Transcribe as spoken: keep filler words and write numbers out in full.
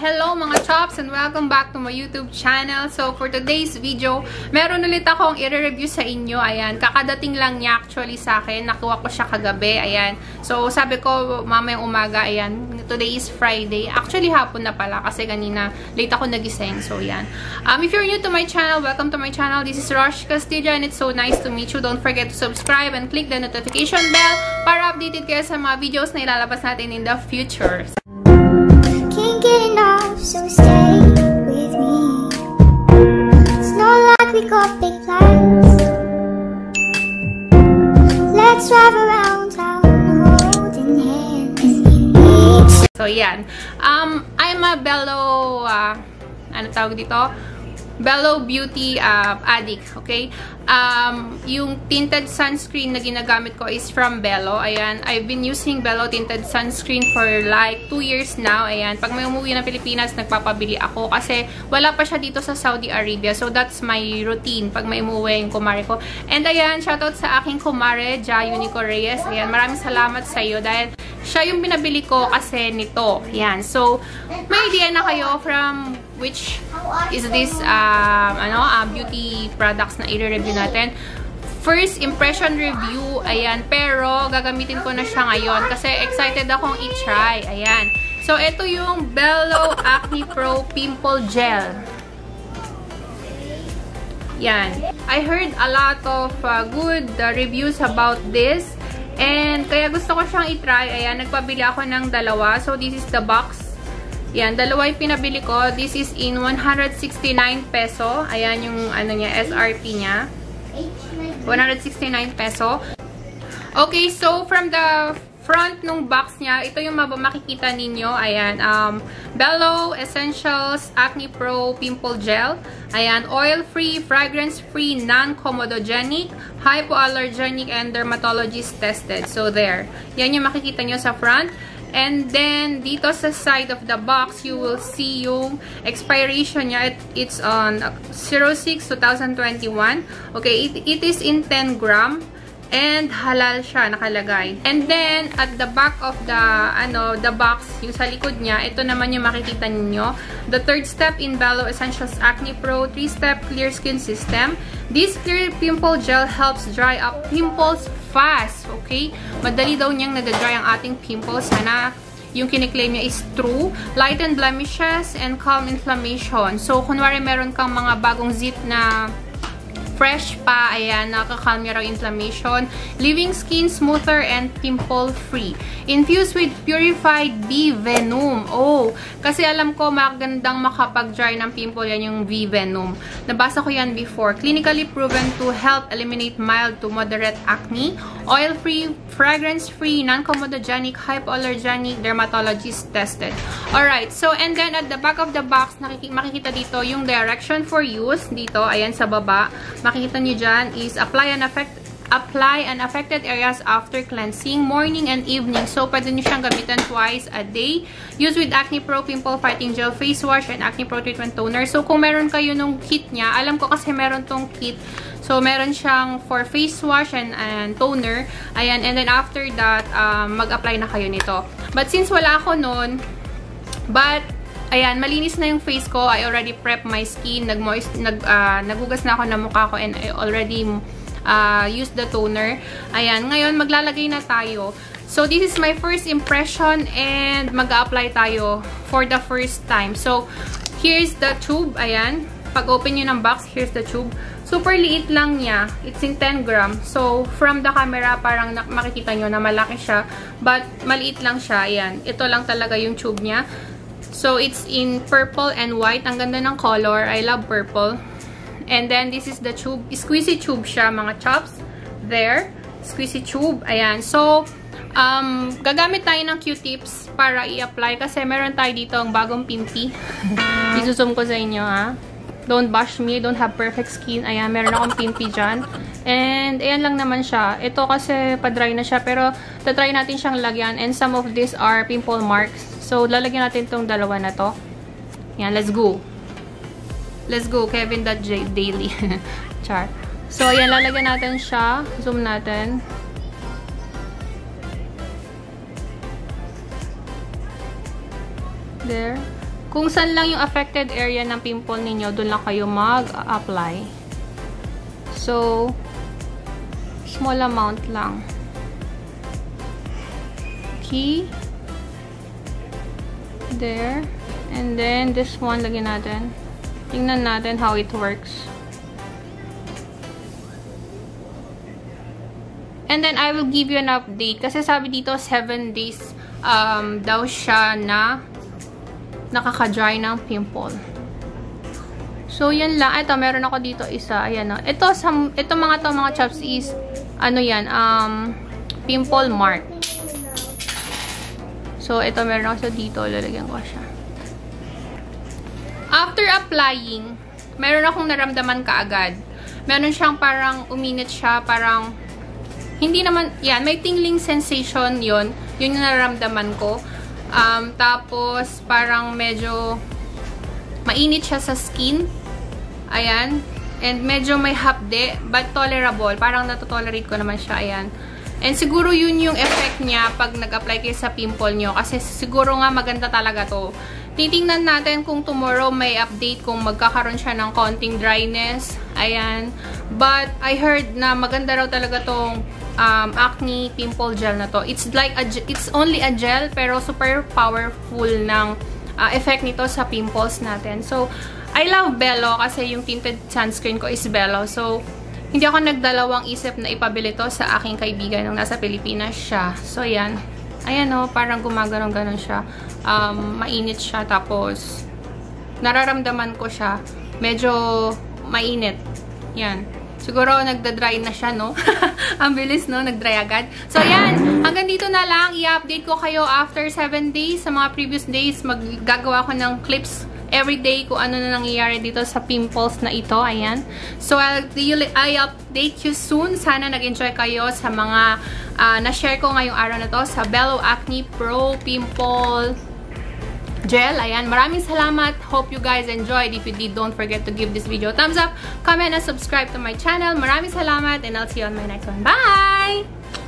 Hello mga chops and welcome back to my YouTube channel. So for today's video, meron ulit akong i-review sa inyo. Ayan, kakadating lang niya actually sa akin. Nakuha ko siya kagabi. Ayan. So sabi ko mamayang umaga, ayan, today is Friday. Actually hapon na pala kasi kanina late ako nagising. So ayan. Um, if you're new to my channel, welcome to my channel. This is Rosh Castilla and it's so nice to meet you. Don't forget to subscribe and click the notification bell para updated kayo sa mga videos na ilalabas natin in the future. Can't get enough, so stay with me. It's not like we got big plans. Let's drive around town holding hands. So yan. Um, I'm a Bello, uh, ano tawag dito? Bello Beauty uh, addict, okay? Um, yung tinted sunscreen na ginagamit ko is from Bello. Ayan, I've been using Bello tinted sunscreen for like two years now. Ayan, pag may umuwi na Pilipinas, nagpapabili ako kasi wala pa siya dito sa Saudi Arabia. So that's my routine pag may umuwi yung kumare ko. And ayan, shoutout sa aking kumare, Ja Unico Reyes. Ayan, maraming salamat sa iyo dahil siya yung binabili ko kasi nito. Ayan, so may idea na kayo from which is this um, ano, uh, beauty products na i-review natin. First impression review, ayan, pero gagamitin ko na siya ngayon kasi excited akong i-try. Ayan. So, ito yung Bello Acne Pro Pimple Gel. Yan. I heard a lot of uh, good uh, reviews about this. And kaya gusto ko siyang i-try. Ayan, nagpabili ako ng dalawa. So, this is the box. Yan, dalawa yung pinabili ko. This is in one hundred sixty-nine peso. Ayan yung ano niya, S R P niya. one hundred sixty-nine peso. Okay, so from the front nung box niya, ito yung makikita ninyo. Ayan, um, Bello Essentials Acne Pro Pimple Gel. Ayan, oil-free, fragrance-free, non-comedogenic, hypoallergenic, and dermatologist tested. So there. Yan yung makikita nyo sa front. And then, dito sa side of the box, you will see yung expiration niya. It, it's on zero six twenty twenty-one. Okay, it, it is in ten gram. And halal siya, nakalagay. And then, at the back of the, ano, the box, yung sa likod niya, ito naman yung makikita ninyo. The third step in Bello Essentials Acne Pro three step Clear Skin System. This clear pimple gel helps dry up pimples fast. Okay? Madali daw niyang nadadry ang ating pimples. Sana yung kiniklaim niya is true. Lighten blemishes and calm inflammation. So, kunwari meron kang mga bagong zit na fresh pa, ayan, nakakalm niya raw inflammation, leaving skin smoother and pimple-free. Infused with purified bee venom. Oh, kasi alam ko magandang makapag-dry ng pimple yan yung bee venom. Nabasa ko yan before. Clinically proven to help eliminate mild to moderate acne. Oil-free, fragrance-free, non-comedogenic, hypoallergenic, dermatologist tested. Alright, so and then at the back of the box, makikita dito yung direction for use. Dito, ayan sa baba. Makikita nyo dyan is apply and affect apply and affected areas after cleansing, morning and evening. So, pwede nyo siyang gamitan twice a day. Use with Acne Pro Pimple Fighting Gel Face Wash and Acne Pro Treatment Toner. So, kung meron kayo nung kit niya, alam ko kasi meron tong kit. So, meron siyang for face wash and, and toner. Ayan, and then after that, um, mag-apply na kayo nito. But since wala ako nun, but ayan, malinis na yung face ko. I already prep my skin. Nag-moist, nag, uh, nagugas na ako ng mukha ko and I already uh, used the toner. Ayan, ngayon maglalagay na tayo. So, this is my first impression and mag-a-apply tayo for the first time. So, here's the tube. Ayan, pag-open nyo ng box, here's the tube. Super liit lang niya. It's in ten gram. So, from the camera, parang makikita nyo na malaki siya. But, maliit lang siya. Ayan, ito lang talaga yung tube niya. So, it's in purple and white. Ang ganda ng color. I love purple. And then, this is the tube. Squeezy tube siya, mga chops. There. Squeezy tube. Ayan. So, um, gagamit tayo ng Q-tips para i-apply. Kasi meron tayo dito ang bagong pimpi. Isusum ko sa inyo, ha. Don't bash me. Don't have perfect skin. Ayan, meron akong pimpi dyan. And, ayan lang naman siya. Ito kasi pa-dry na siya. Pero, tatry natin siyang lagyan. And some of these are pimple marks. So, lalagyan natin tong dalawa na to. Yan, let's go. Let's go, Kevin.daily. Char. So, ayan, lalagyan natin siya. Zoom natin. There. Kung saan lang yung affected area ng pimple ninyo, doon lang kayo mag-apply. So, small amount lang. Okay. There. And then, this one, lagyan natin. Tingnan natin how it works. And then, I will give you an update. Kasi sabi dito, seven days um, daw siya na nakaka-dry ng pimple. So, yan lang. Ito, meron ako dito isa. Ayan o. Ito, some, ito mga to, mga chops is, ano yan, um, pimple mark. So, ito, meron ako dito. Lalagyan ko siya. After applying, meron akong naramdaman kaagad. Meron siyang parang uminit siya, parang hindi naman, yan, may tingling sensation yon. Yun yung nararamdaman ko. Um, tapos, parang medyo mainit siya sa skin. Ayan. And medyo may hapde, but tolerable. Parang natotolerate ko naman siya. Ayan. And siguro yun yung effect niya pag nag-apply kayo sa pimple nyo. Kasi siguro nga maganda talaga to. Titingnan natin kung tomorrow may update kung magkakaroon siya ng konting dryness. Ayan. But, I heard na maganda raw talaga tong um, acne pimple gel na to. It's like, a, it's only a gel, pero super powerful ng uh, effect nito sa pimples natin. So, I love Bello kasi yung tinted sunscreen ko is Bello. So, hindi ako nagdalawang isip na ipabili to sa aking kaibigan nung nasa Pilipinas siya. So, yan. Ayan o, parang gumaganon-ganon siya. Um, mainit siya. Tapos, nararamdaman ko siya. Medyo mainit. Yan. Siguro, nagda-dry na siya, no? Ang bilis, no? Nag-dry agad. So, yan. Hanggang dito na lang. I-update ko kayo after seven days. Sa mga previous days, maggagawa ko ng clips everyday kung ano na nangyayari dito sa pimples na ito. Ayan. So, I'll, I'll update you soon. Sana nag-enjoy kayo sa mga uh, na-share ko ngayong araw na to sa Bello Acne Pro Pimple Gel. Ayan. Maraming salamat. Hope you guys enjoyed. If you did, don't forget to give this video a thumbs up, comment, and subscribe to my channel. Maraming salamat, and I'll see you on my next one. Bye!